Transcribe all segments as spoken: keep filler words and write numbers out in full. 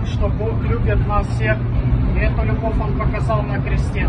том, что Бог любит нас всех, и эту любовь Он показал на кресте.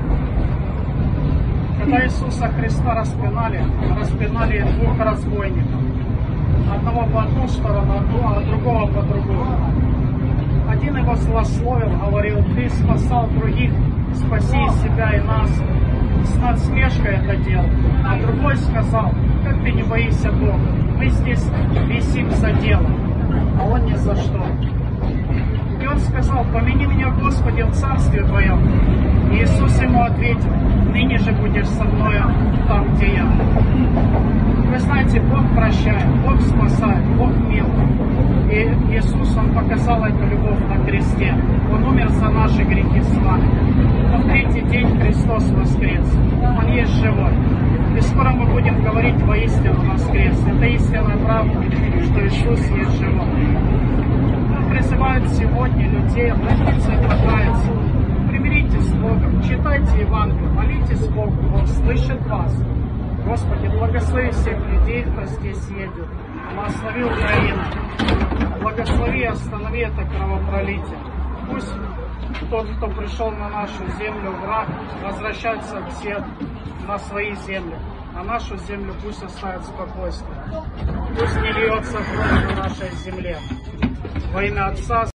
Когда Иисуса Христа распинали, распинали двух разбойников. Одного по одну сторону, а другого по другую. Один его злословил, говорил: ты спасал других, спаси себя и нас. С насмешкой это делал. А другой сказал: как ты не боишься Бога? Мы здесь висим за дело, а он ни за что. И он сказал: помяни меня, Господи, в царстве Твоем. И Иисус ему ответил: ныне же будешь со мною там, где я. Вы знаете, Бог прощает, Бог спасает, Бог милый. И Иисус, Он показал эту любовь на кресте. Он умер за наши грехи с вами. Но в третий день Христос воскрес. Он есть живой. И скоро мы будем говорить: воистину воскрес. Это истинная правда, что Иисус есть живой. Он призывает сегодня людей обратиться и покаяться. Примиритесь с Богом, читайте Евангелие, молитесь Богу, Он слышит вас. Господи, благослови всех людей, кто здесь едет. Благослови Украину. Благослови и останови это кровопролитие. Пусть тот, кто пришел на нашу землю, враг, возвращается все на свои земли. А нашу землю пусть оставит спокойствие. Пусть не льется кровь на нашей земле. Во имя Отца.